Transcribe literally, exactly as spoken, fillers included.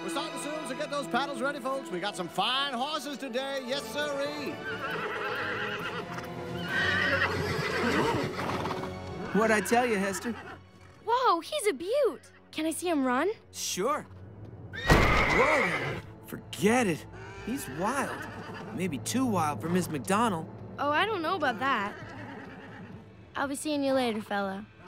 we're starting soon, so get those paddles ready, folks. We got some fine horses today. Yes, sirree. What'd I tell you, Hester? Whoa, he's a beaut. Can I see him run? Sure. Whoa! Forget it. He's wild. Maybe too wild for Miss McDonald. Oh, I don't know about that. I'll be seeing you later, fella.